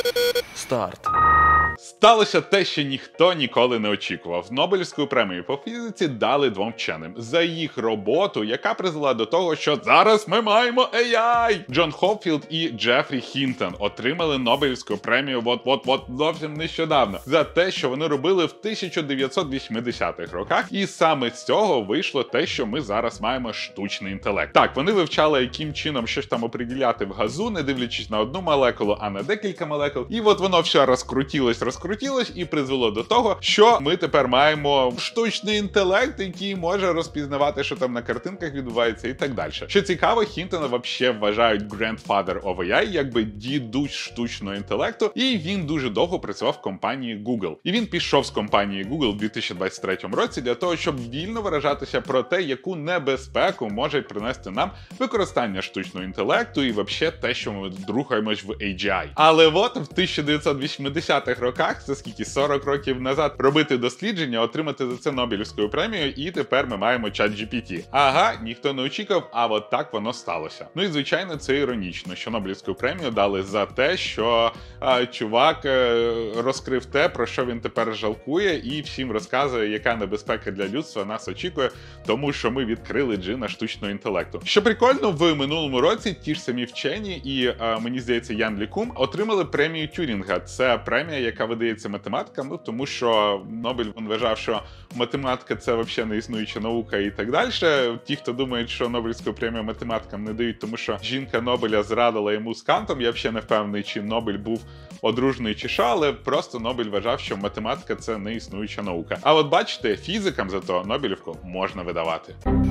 Старт. Сталося те, що ніхто ніколи не очікував. Нобелівську премію по фізиці дали двом вченим за їх роботу, яка призвела до того, що зараз ми маємо AI! Джон Хопфілд і Джефрі Хінтон отримали Нобелівську премію от зовсім нещодавно за те, що вони робили в 1980-х роках, і саме з цього вийшло те, що ми зараз маємо штучний інтелект. Так, вони вивчали, яким чином щось там оприділяти в газу, не дивлячись на одну молекулу, а на декілька молекул, і от воно все розкрутилось і призвело до того, що ми тепер маємо штучний інтелект, який може розпізнавати, що там на картинках відбувається і так далі. Що цікаво, Хінтона взагалі вважають grandfather of AI, якби дідусь штучного інтелекту, і він дуже довго працював в компанії Google. І він пішов з компанії Google у 2023 році для того, щоб вільно виражатися про те, яку небезпеку може принести нам використання штучного інтелекту і взагалі те, що ми рухаємось в AGI. Але от в 1980-х роках, це скільки 40 років назад, робити дослідження, отримати за це Нобелівську премію, і тепер ми маємо ChatGPT. Ага, ніхто не очікував, а от так воно сталося. Ну і звичайно, це іронічно, що Нобелівську премію дали за те, що чувак розкрив те, про що він тепер жалкує, і всім розказує, яка небезпека для людства нас очікує, тому що ми відкрили джина штучного інтелекту. Що прикольно, в минулому році ті ж самі вчені і, мені здається, Ян Лікум отримали премію Тюрінга. Це премія, яка видається математикам, ну, тому що Нобель вважав, що математика це взагалі не існуюча наука і так далі. Ті, хто думають, що Нобелівську премію математикам не дають, тому що жінка Нобеля зрадила йому з Кантом, я взагалі не впевнений, чи Нобель був одружений чи що, але просто Нобель вважав, що математика це не існуюча наука. А от бачите, фізикам зато Нобелівку можна видавати.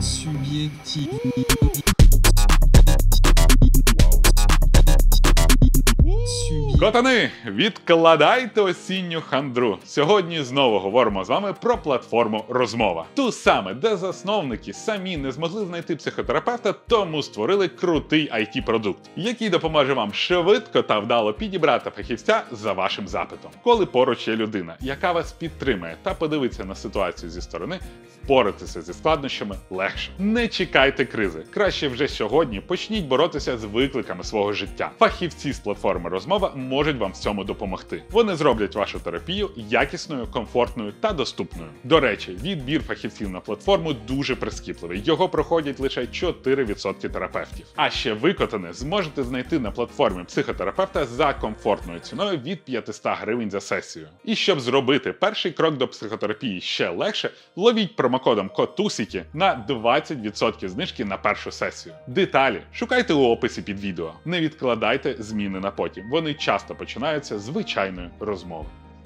Котани, відкладайте осінню хандру. Сьогодні знову говоримо з вами про платформу Розмова. Ту саме, де засновники самі не змогли знайти психотерапевта, тому створили крутий IT-продукт, який допоможе вам швидко та вдало підібрати фахівця за вашим запитом. Коли поруч є людина, яка вас підтримує та подивиться на ситуацію зі сторони, впоратися зі складнощами легше. Не чекайте кризи. Краще вже сьогодні почніть боротися з викликами свого життя. Фахівці з платформи Розмова можуть вам в цьому допомогти. Вони зроблять вашу терапію якісною, комфортною та доступною. До речі, відбір фахівців на платформу дуже прискіпливий. Його проходять лише 4% терапевтів. А ще ви, Котани, зможете знайти на платформі психотерапевта за комфортною ціною від 500 гривень за сесію. І щоб зробити перший крок до психотерапії ще легше, ловіть промокодом КОТУСІКІ на 20% знижки на першу сесію. Деталі шукайте у описі під відео. Не відкладайте зміни на потім. Вони часто починаються з звичайної розмови.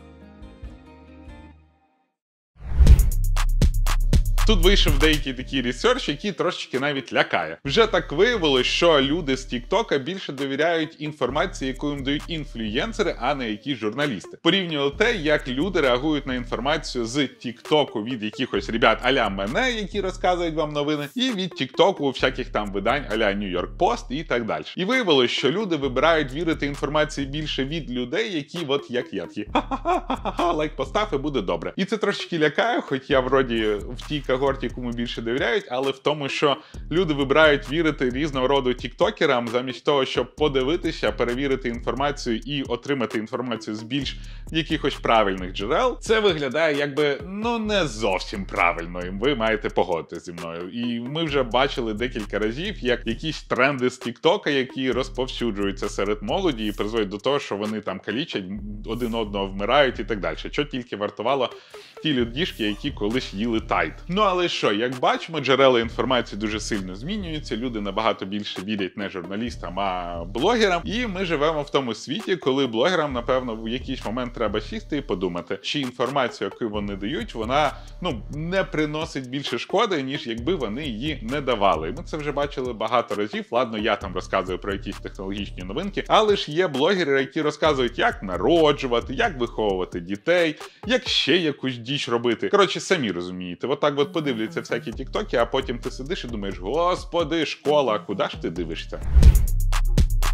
Тут вийшов деякий такий ресерч, який трошечки навіть лякає. Вже так виявилось, що люди з Тіктока більше довіряють інформації, яку їм дають інфлюєнсери, а не якісь журналісти. Порівнювали те, як люди реагують на інформацію з Тіктоку від якихось ребят а-ля мене, які розказують вам новини, і від Тіктоку всяких там видань а-ля New York Post і так далі. І виявилось, що люди вибирають вірити інформації більше від людей, які от як я такі ха-ха-ха-ха-ха, лайк постав і буде добре. І це трошечки лякає, хоч я вроді в тій когорті, кому більше довіряють, але в тому, що люди вибирають вірити різного роду тіктокерам, замість того, щоб подивитися, перевірити інформацію і отримати інформацію з більш якихось правильних джерел, це виглядає якби, ну, не зовсім правильно, і ви маєте погодитися зі мною. І ми вже бачили декілька разів, як якісь тренди з тіктока, які розповсюджуються серед молоді і призводять до того, що вони там калічать, один одного вмирають і так далі. Що тільки вартувало ті людішки, які колись їли тайт. Ну але що, як бачимо, джерела інформації дуже сильно змінюються, люди набагато більше вірять не журналістам, а блогерам. І ми живемо в тому світі, коли блогерам, напевно, в якийсь момент треба сісти і подумати, чи інформацію, яку вони дають, вона, ну, не приносить більше шкоди, ніж якби вони її не давали. І ми це вже бачили багато разів. Ладно, я там розказую про якісь технологічні новинки, але ж є блогери, які розказують, як народжувати, як виховувати дітей, як ще якусь діч робити. Коротше, самі розумієте. Отак от подивляться всякі тіктоки, а потім ти сидиш і думаєш, господи, школа, куди ж ти дивишся?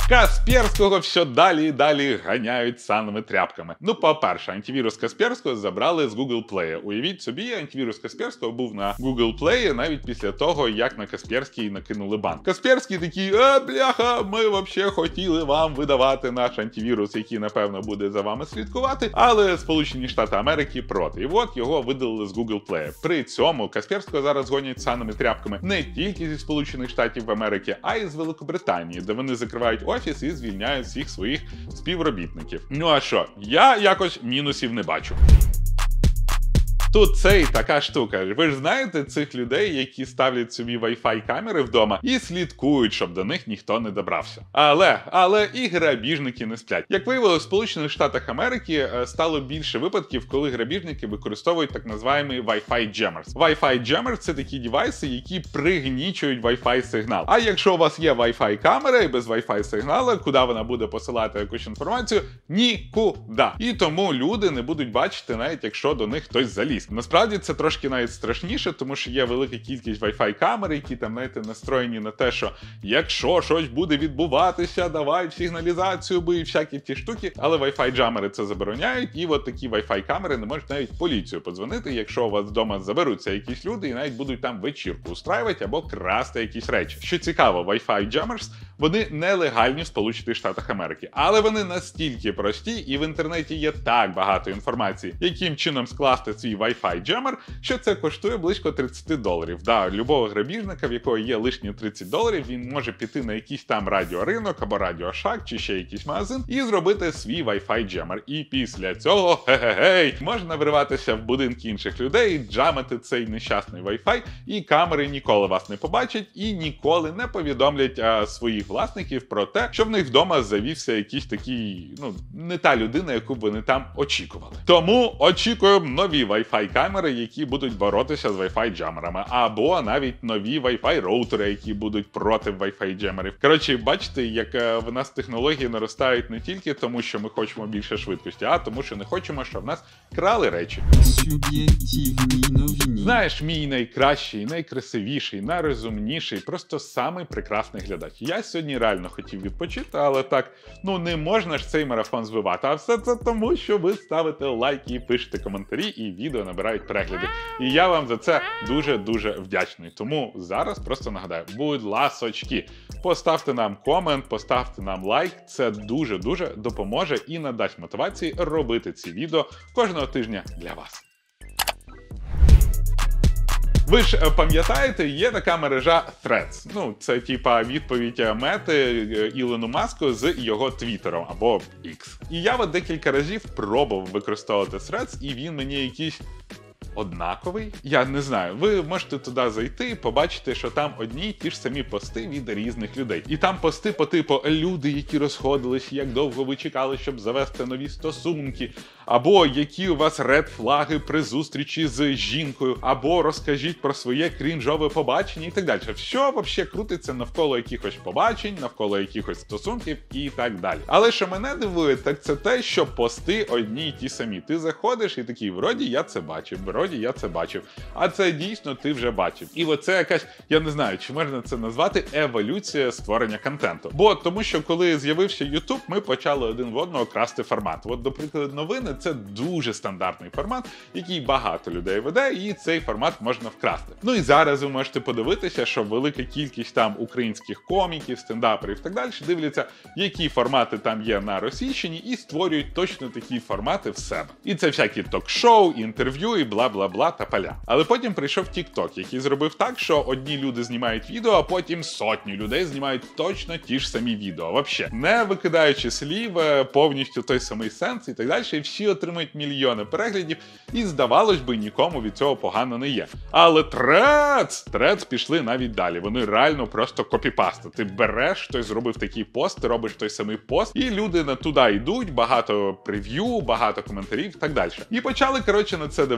Касперського все далі і далі ганяють саними тряпками. Ну, по-перше, антивірус Касперського забрали з Google Play. Уявіть собі, антивірус Касперського був на Google Play навіть після того, як на Касперський накинули бан. Касперський такий: бляха, ми взагалі хотіли вам видавати наш антивірус, який, напевно, буде за вами слідкувати, але Сполучені Штати Америки проти. І от його видалили з Google Play. При цьому Касперського зараз гонять саними тряпками не тільки зі Сполучених Штатів Америки, а й з Великобританії, де вони закривають офіс і звільняють всіх своїх співробітників. Ну а що? Я якось мінусів не бачу. Тут це і така штука. Ви ж знаєте цих людей, які ставлять собі Wi-Fi камери вдома і слідкують, щоб до них ніхто не добрався. Але і грабіжники не сплять. Як виявилося, в Сполучених Штатах Америки стало більше випадків, коли грабіжники використовують так називаємо Wi-Fi jammers. Wi-Fi jammers – це такі девайси, які пригнічують Wi-Fi сигнал. А якщо у вас є Wi-Fi камера і без Wi-Fi сигналу, куди вона буде посилати якусь інформацію? Нікуди. І тому люди не будуть бачити, навіть якщо до них хтось заліз. Насправді це трошки навіть страшніше, тому що є велика кількість Wi-Fi камер, які там, знаєте, настроєні на те, що якщо щось буде відбуватися, давай в сигналізацію би і всякі ті штуки. Але Wi-Fi джамери це забороняють, і от такі Wi-Fi камери не можуть навіть поліцію подзвонити, якщо у вас вдома заберуться якісь люди і навіть будуть там вечірку устраювати або красти якісь речі. Що цікаво, Wi-Fi jammers, вони нелегальні в Сполучених Штатах Америки, але вони настільки прості, і в інтернеті є так багато інформації, яким чином скласти свій Wi-Fi jammer, що це коштує близько $30. Да, любого грабіжника, в якого є лишні $30, він може піти на якийсь там радіоринок або радіошак, чи ще якийсь магазин, і зробити свій Wi-Fi jammer. І після цього, можна вриватися в будинки інших людей, джамити цей нещасний Wi-Fi, і камери ніколи вас не побачать і ніколи не повідомлять своїх власників про те, що в них вдома завівся якийсь такий, не та людина, яку б вони там очікували. Тому очікуємо нові Wi-Fi камери, які будуть боротися з Wi-Fi джамерами, або навіть нові Wi-Fi роутери, які будуть проти Wi-Fi джамерів. Коротше, бачите, як в нас технології наростають не тільки тому, що ми хочемо більше швидкості, а тому, що не хочемо, щоб в нас крали речі. Знаєш, мій найкращий, найкрасивіший, найрозумніший, просто самий прекрасний глядач. Я сьогодні реально хотів відпочити, але так, не можна ж цей марафон збивати. А все це тому, що ви ставите лайки і пишете коментарі, і відео набирають перегляди. І я вам за це дуже-дуже вдячний. Тому зараз просто нагадаю, будь ласочки, поставте нам комент, поставте нам лайк. Це дуже-дуже допоможе і надасть мотивації робити ці відео кожного тижня для вас. Ви ж пам'ятаєте, є така мережа Threads. Це типа відповідь Мети Ілону Маску з його Твіттером або X. І я от декілька разів пробував використовувати Threads, і він мені якийсь однаковий. Я не знаю. Ви можете туди зайти, побачити, що там одні й ті ж самі пости від різних людей. І там пости по типу «Люди, які розходились, як довго ви чекали, щоб завести нові стосунки», або «Які у вас ред-флаги при зустрічі з жінкою», або «Розкажіть про своє крінжове побачення» і так далі. Все взагалі крутиться навколо якихось побачень, навколо якихось стосунків і так далі. Але що мене дивує, так це те, що пости одні й ті самі. Ти заходиш і такий, вроді я це бачив, вроді я це бачив, а це дійсно ти вже бачив. І оце якась, я не знаю, чи можна це назвати еволюція створення контенту. Тому що коли з'явився YouTube, ми почали один в одного красти формат. До прикладу, новини – це дуже стандартний формат, який багато людей веде, і цей формат можна вкрасти. І зараз ви можете подивитися, що велика кількість там українських коміків, стендаперів і так далі дивляться, які формати там є на Російщині, і створюють точно такі формати в себе. І це всякі ток-шоу, інтерв'ю і бла-бла-бла та поля. Але потім прийшов TikTok, який зробив так, що одні люди знімають відео, а потім сотні людей знімають точно ті ж самі відео. Вообще, не викидаючи слів, повністю той самий сенс і так далі, і всі отримують мільйони переглядів, і здавалось би, нікому від цього погано не є. Але Threads пішли навіть далі. Вони реально просто копіпаста. Ти береш, хтось зробив такий пост, ти робиш той самий пост, і люди туди йдуть, багато прев'ю, багато коментарів і так далі. І почали, на це дивитися, і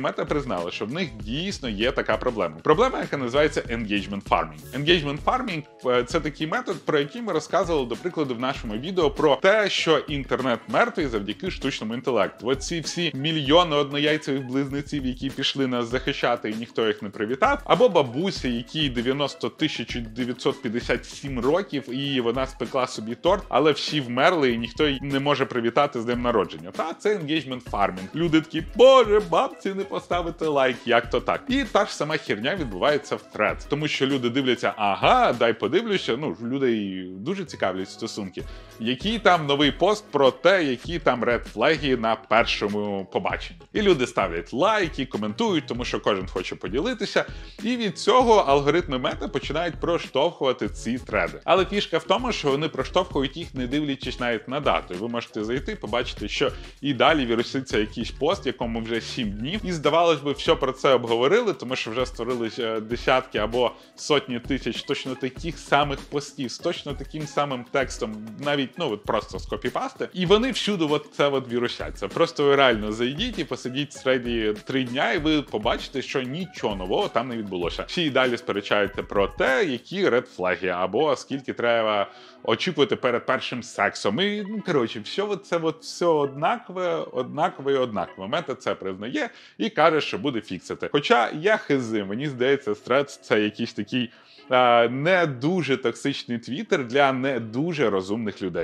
Meta признали, що в них дійсно є така проблема. Проблема, яка називається engagement farming. Engagement farming – це такий метод, про який ми розказували, до прикладу, в нашому відео про те, що інтернет мертвий завдяки штучному інтелекту. Оці всі мільйони однояйцевих близнеців, які пішли нас захищати, і ніхто їх не привітав, або бабуся, якій 90 957 років, і вона спекла собі торт, але всі вмерли, і ніхто її не може привітати з днем народження. Та це engagement farming. Люди такі, боже, бабці не поставити лайк, як то так. І та ж сама херня відбувається в Threads, тому що люди дивляться, ага, дай подивлюся, людей дуже цікавлять стосунки. Який там новий пост про те, які там ред-флаги на першому побаченні. І люди ставлять лайки, коментують, тому що кожен хоче поділитися. І від цього алгоритми Мета починають проштовхувати ці треди. Але фішка в тому, що вони проштовхують їх, не дивлячись навіть на дату. І ви можете зайти, побачити, що і далі віруситься якийсь пост, якому вже 7 днів. І здавалось би, все про це обговорили, тому що вже створились десятки або сотні тисяч точно таких самих постів, з точно таким самим текстом, навіть, просто з копіпасти. І вони всюди це вірусяться. Просто ви реально зайдіть і посидіть в треді 3 дня, і ви побачите, що нічого нового там не відбулося. Всі і далі сперечаються про те, які ред-флаги, або скільки треба очікувати перед першим сексом. І, все однакове. Мета це признає і каже, що буде фіксити. Хоча я хизи, мені здається, Threads – це якийсь такий не дуже токсичний твіттер для не дуже розумних людей.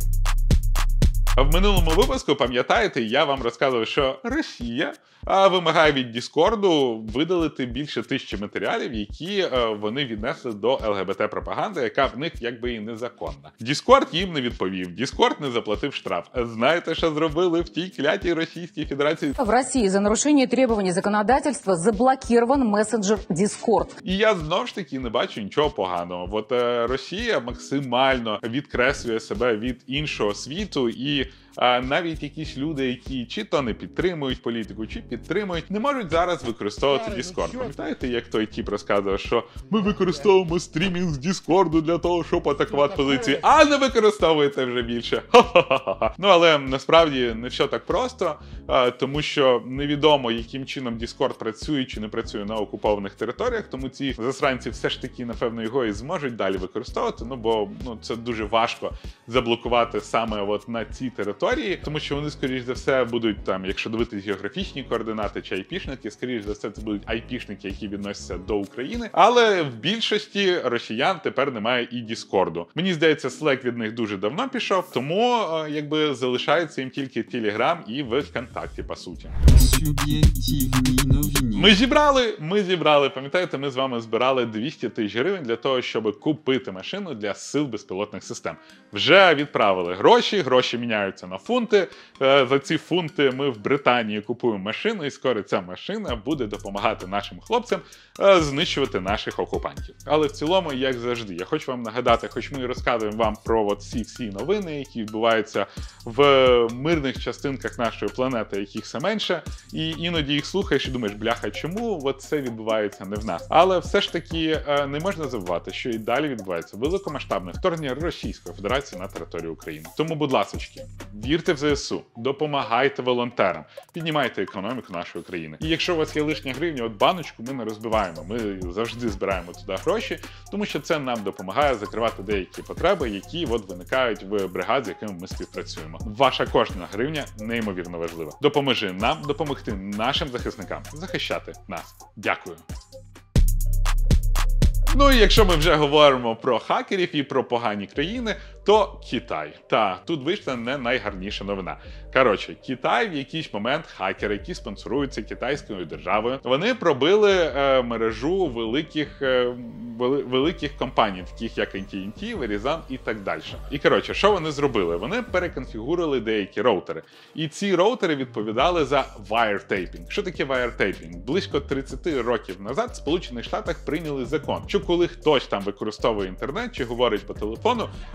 В минулому випуску, пам'ятаєте, я вам розказував, що Росія вимагає від Діскорду видалити більше 1000 матеріалів, які вони віднесли до ЛГБТ-пропаганди, яка в них якби і незаконна. Діскорд їм не відповів, Діскорд не заплатив штраф. Знаєте, що зробили в тій клятій Російській Федерації? В Росії за нарушення требувань законодавства заблокирован месенджер Discord. І я знову ж таки не бачу нічого поганого. Росія максимально відкреслює себе від іншого світу, і навіть якісь люди, які чи то не підтримують політику, чи підтримують, не можуть зараз використовувати Discord. Пам'ятаєте, як той тіп розказував, що ми використовуємо стрімінг з Discord для того, щоб атакувати позиції, а не використовуєте вже більше. Ха-ха-ха. Але насправді не все так просто, тому що невідомо, яким чином Discord працює чи не працює на окупованих територіях, тому ці засранці все ж таки, напевно, його і зможуть далі використовувати, бо це дуже важко заблокувати саме на цій території, тому що вони, скоріш за все, будуть якщо дивитися географічні координати чи айпішники, скоріш за все, це будуть айпішники, які відносяться до України, але в більшості росіян тепер немає і Діскорду. Мені здається, Slack від них дуже давно пішов, тому залишається їм тільки Telegram і ВКонтакті, по суті. Ми зібрали, пам'ятаєте, ми з вами збирали 200 тисяч гривень для того, щоб купити машину для сил безпілотних систем. Вже відправили гроші міняються на фунти. За ці фунти ми в Британії купуємо машину, і скоро ця машина буде допомагати нашим хлопцям знищувати наших окупантів. Але в цілому, як завжди, я хочу вам нагадати, хоч ми розказуємо вам про всі новини, які відбуваються в мирних частинках нашої планети, яких все менше, і іноді їх слухаєш і думаєш, бляха, чому це відбувається не в нас? Але все ж таки не можна забувати, що і далі відбувається великомасштабне вторгнення Російської Федерації на територію України. Тому, будь ласочки, вірте в ЗСУ, допомагайте волонтерам, піднімайте економіку нашої країни. І якщо у вас є лишня гривня, баночку ми не розбиваємо, ми завжди збираємо туди гроші, тому що це нам допомагає закривати деякі потреби, які виникають в бригад, з якими ми співпрацюємо. Ваша кожна гривня неймовірно важлива. Допоможи нам допомогти нашим захисникам захищати нас. Дякую. І якщо ми вже говоримо про хакерів і про погані країни, то Китай. Тут вийшла не найгарніша новина. Китай в якийсь момент, хакери, які спонсоруються китайською державою, вони пробили мережу великих компаній, таких як AT&T, Verizon і так далі. І, що вони зробили? Вони переконфігурували деякі роутери. І ці роутери відповідали за wiretapping. Що таке wiretapping? Близько 30 років назад в Сполучених Штатах прийняли закон, що коли хтось там використовує інтернет чи говорить по телефону, в деяких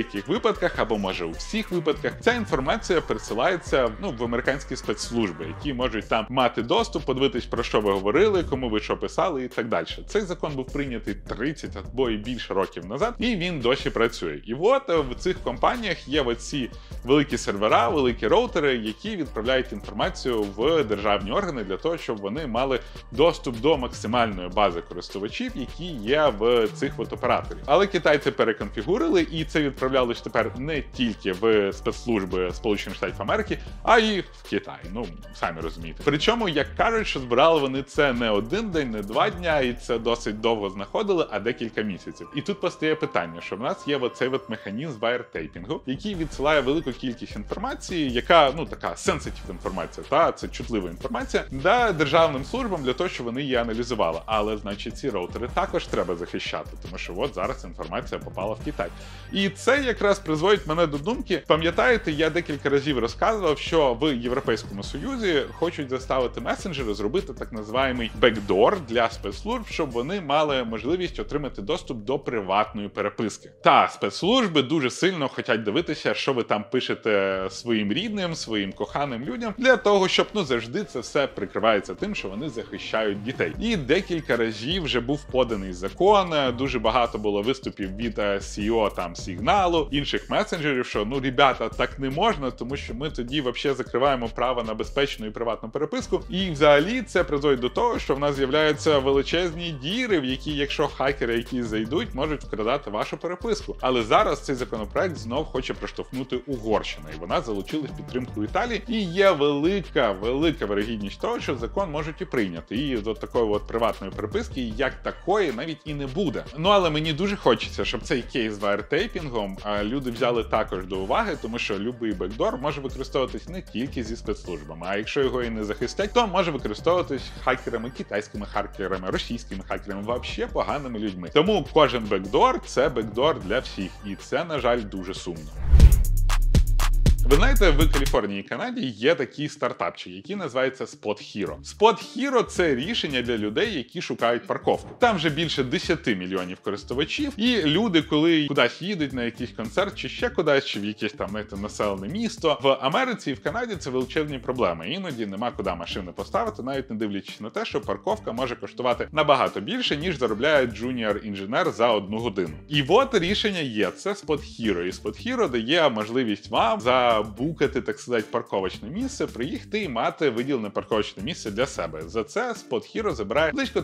деяких випадках, або може у всіх випадках, ця інформація пересилається в американські спецслужби, які можуть там мати доступ, подивитись, про що ви говорили, кому ви що писали і так далі. Цей закон був прийнятий 30 або і більше років назад, і він досі працює. І от в цих компаніях є оці великі сервера, великі роутери, які відправляють інформацію в державні органи для того, щоб вони мали доступ до максимальної бази користувачів, які є в цих операторів. Але китайці переконфігурили, і це відправлялось тепер не тільки в спецслужби Сполучених Штатів Америки, а й в Китай. Самі розумієте. Причому, як кажуть, що збирали вони це не один день, не 2 дня, і це досить довго знаходили, а декілька місяців. І тут постає питання, що в нас є оцей механізм вайртейпінгу, який відсилає велику кількість інформації, яка, така сенситив інформація, це чутлива інформація, державним службам для того, щоб вони її аналізували. Але, значить, ці роутери також треба захищати, тому що зараз інформація попала в Китай. І це якраз призводить мене до думки, пам'ятаєте, я декілька разів розказував, що в Європейському Союзі хочуть заставити месенджери зробити так називаємий бекдор для спецслужб, щоб вони мали можливість отримати доступ до приватної переписки. Та спецслужби дуже сильно хочуть дивитися, що ви там пишете своїм рідним, своїм коханим людям, для того, щоб завжди це все прикривається тим, що вони захищають дітей. І декілька разів вже був поданий закон, дуже багато було виступів від CEO там Сигналу, інших месенджерів, що ребята, так не можна, тому що ми тоді взагалі закриваємо право на безпечну і приватну переписку. І взагалі це призводить до того, що в нас з'являються величезні діри, в які, якщо хакери, які зайдуть, можуть вкрадати вашу переписку. Але зараз цей законопроект знов хоче проштовхнути Угорщина, і вона залучилась підтримку Італії, і є велика вирогідність того, що закон можуть і прийняти. І до такої приватної переписки, як такої, навіть і не буде. Але мені дуже хочеться, щоб цей кейс з вайртейпінгом люди взяли також до уваги, тому що любий бекдор може використовуватись не тільки зі спецслужбами, а якщо його і не захистять, то може використовуватись хакерами, китайськими хакерами, російськими хакерами, взагалі поганими людьми. Тому кожен бекдор – це бекдор для всіх, і це, на жаль, дуже сумно. Ви знаєте, в Каліфорнії і Канаді є такий стартапчик, який називається Spot Hero. Spot Hero – це рішення для людей, які шукають парковку. Там вже більше 10 мільйонів користувачів, і люди, коли кудись їдуть на якийсь концерт, чи ще кудись, чи в якесь там, населене місто, в Америці і в Канаді це величезні проблеми. Іноді нема куди машини поставити, навіть не дивлячись на те, що парковка може коштувати набагато більше, ніж заробляє джуніор-інженер за 1 годину. І от рішення є – це Spot Hero. І Spot Hero дає можливість вам забукати, так сказати, парковочне місце, приїхати і мати виділене парковочне місце для себе. За це Spot Hero забирає близько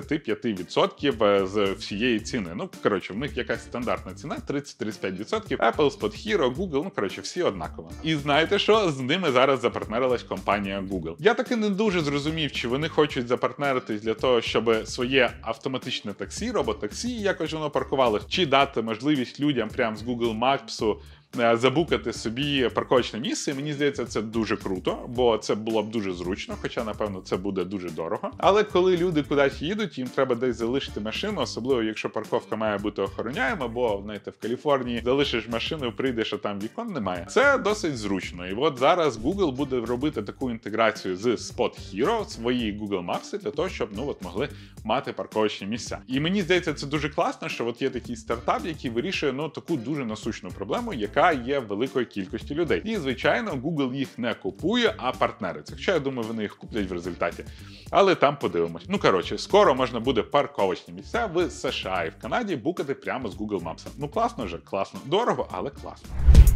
35% з всієї ціни. В них якась стандартна ціна 30-35%. Apple, Spot Hero, Google, всі однаково. І знаєте що? З ними зараз запартнерилась компанія Google. Я таки не дуже зрозумів, чи вони хочуть запартнеритись для того, щоб своє автоматичне таксі, робот-таксі, якось воно паркувалось, чи дати можливість людям прямо з Google Maps забукати собі парковочне місце. І мені здається, це дуже круто, бо це було б дуже зручно, хоча, напевно, це буде дуже дорого. Але коли люди кудись їдуть, їм треба десь залишити машину, особливо, якщо парковка має бути охороняєма, бо, знаєте, в Каліфорнії залишиш машину, прийдеш, а там вікон немає. Це досить зручно. І от зараз Google буде робити таку інтеграцію з Spot Hero в свої Google Maps для того, щоб, могли мати парковочні місця. І мені здається, це дуже класно, що є такий стартап, який вирішує, таку дуже насущну проблему, яка є великої кількості людей. І, звичайно, Google їх не купує, а партнериться. Хоча, я думаю, вони їх куплять в результаті. Але там подивимось. Скоро можна буде парковочні місця в США і в Канаді букати прямо з Google Maps. Класно же, класно. Дорого, але класно.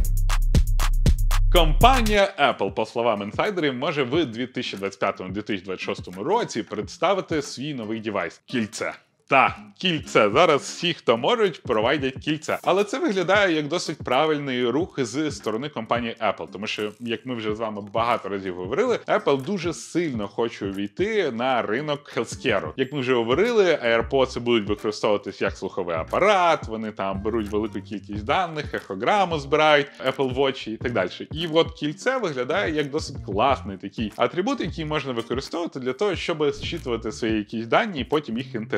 Компанія Apple, по словам інсайдерів, може в 2025-2026 році представити свій новий девайс – кільце. Так, кільце. Зараз всі, хто можуть, провайдять кільце. Але це виглядає як досить правильний рух з сторони компанії Apple. Тому що, як ми вже з вами багато разів говорили, Apple дуже сильно хоче увійти на ринок хелскеру. Як ми вже говорили, AirPods будуть використовуватись як слуховий апарат, вони там беруть велику кількість даних, ехограму збирають, Apple Watch і так далі. І от кільце виглядає як досить класний такий атрибут, який можна використовувати для того, щоб зчитувати свої якісь дані і потім їх інтегрувати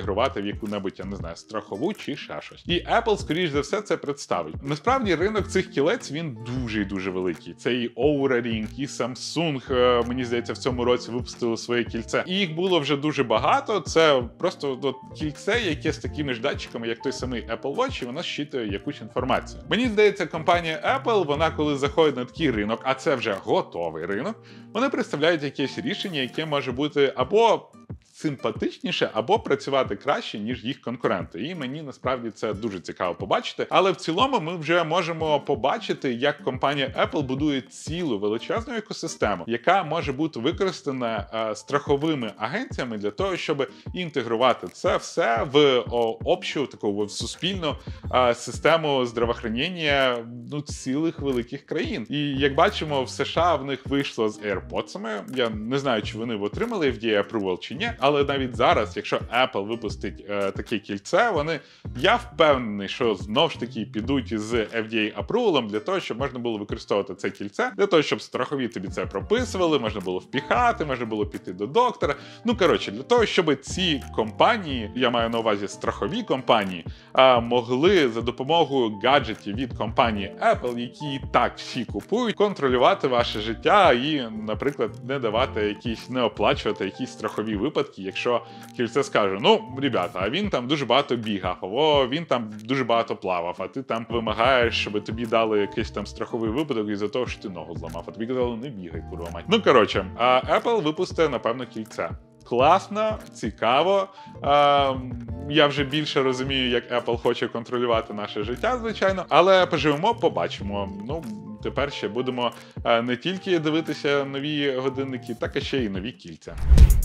в яку-небудь, я не знаю, страхову чи ще щось. І Apple, скоріш за все, це представить. Насправді, ринок цих кілець, він дуже і дуже великий. Це і Oura Ring, і Samsung, мені здається, в цьому році випустили своє кільце. І їх було вже дуже багато. Це просто кільце, яке з такими ж датчиками, як той самий Apple Watch, і воно щитує якусь інформацію. Мені здається, компанія Apple, вона коли заходить на такий ринок, а це вже готовий ринок, вони представляють якесь рішення, яке може бути або симпатичніше, або працювати краще, ніж їх конкуренти. І мені насправді це дуже цікаво побачити. Але в цілому ми вже можемо побачити, як компанія Apple будує цілу величезну екосистему, яка може бути використана страховими агенціями для того, щоб інтегрувати це все в общу, таку в суспільну систему здравоохранення цілих великих країн. І як бачимо, в США в них вийшло з AirPods-ами. Я не знаю, чи вони отримали FDA approval чи ні, але навіть зараз, якщо Apple випустить таке кільце, я впевнений, що знову ж таки підуть з FDA approval для того, щоб можна було використовувати це кільце, для того, щоб страхові тобі це прописували, можна було впіхати, можна було піти до доктора. Для того, щоб ці компанії, я маю на увазі страхові компанії, могли за допомогою гаджетів від компанії Apple, які і так всі купують, контролювати ваше життя і, наприклад, не оплачувати якісь страхові випадки, якщо кільце скаже, ребята, а він там дуже багато бігав, він там дуже багато плавав, а ти там вимагаєш, щоб тобі дали якийсь там страховий випадок із-за того, що ти ногу зламав, а тобі казали, не бігай, курва мать. Apple випустить, напевно, кільце. Класно, цікаво. Я вже більше розумію, як Apple хоче контролювати наше життя, звичайно. Але поживемо, побачимо. Тепер ще будемо не тільки дивитися нові годинники, так і ще й нові кільця.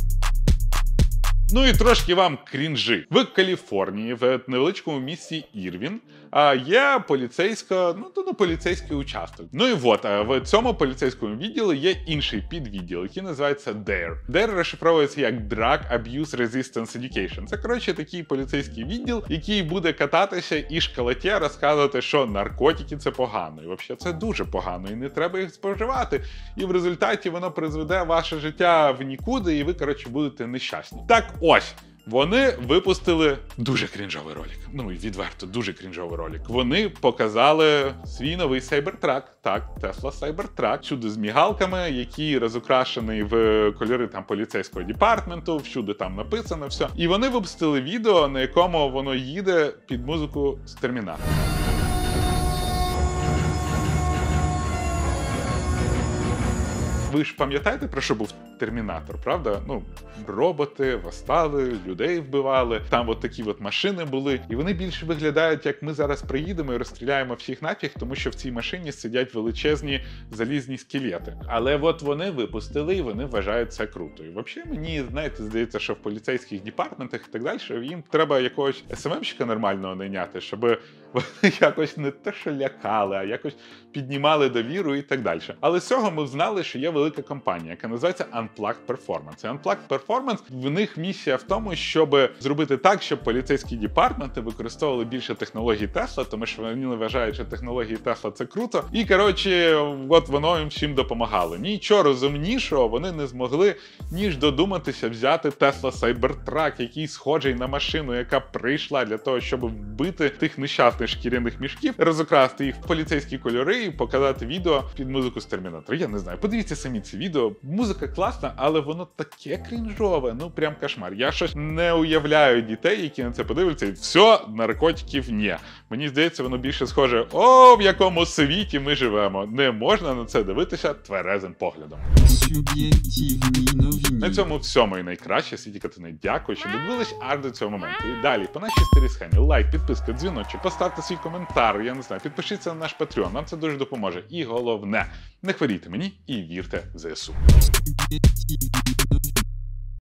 І трошки вам крінжи. В Каліфорнії, в невеличкому місті Ірвін, є поліцейський участок. В цьому поліцейському відділі є інший підвідділ, який називається DARE. DARE розшифровується як Drug Abuse Resistance Education. Це, такий поліцейський відділ, який буде кататися і школоті розказувати, що наркотики – це погано. І взагалі це дуже погано, і не треба їх споживати. І в результаті воно призведе ваше життя в нікуди, і ви, будете нещасні. Так ось, вони випустили дуже крінжовий ролик. І відверто, дуже крінжовий ролик. Вони показали свій новий Cybertruck. Так, Tesla Cybertruck. Всюди з мігалками, який розукрашений в кольори поліцейського департаменту, всюди там написано все. І вони випустили відео, на якому воно їде під музику з Термінатора. Ви ж пам'ятаєте, про що був Термінатор, правда? Роботи восстали, людей вбивали, там такі машини були. І вони більше виглядають, як ми зараз приїдемо і розстріляємо всіх нафіг, тому що в цій машині сидять величезні залізні скелети. Але вони випустили, і вони вважають це круто. І взагалі мені, здається, що в поліцейських департаментах і так далі, їм треба якогось СММщика нормального найняти, щоб вони якось не те, що лякали, а якось піднімали довіру і так далі. Але з цього ми знали, що є велика компанія, яка називається Unplugged Performance. І Unplugged Performance, в них місія в тому, щоб зробити так, щоб поліцейські департаменти використовували більше технологій Tesla, тому що вони вважають, що технології Tesla – це круто. І, воно їм всім допомагало. Нічого розумнішого вони не змогли, ніж додуматися взяти Tesla Cybertruck, який схожий на машину, яка прийшла для того, щоб вбити тих нещасних шкіряних мішків, розукрасти їх в поліцейські кольори і показати відео під музику з Термінатора. Я не знаю, подивіться самі ці відео. Музика класна, але воно таке крінжове, прям кошмар. Я щось не уявляю дітей, які на це подивляться, і все, наркотиків ні. Мені здається, воно більше схоже, в якому світі ми живемо. Не можна на це дивитися тверезим поглядом. На цьому всьому і найкраще. Світі Катини, дякую, що додивились аж до цього моменту. І далі, по нашій старій схемі, лайк, підписка, дзвіночок, поставте свій коментар, я не знаю, підпишіться на наш Patreon, нам це дуже допоможе. І головне, не хворійте мені і вірте в ЗСУ.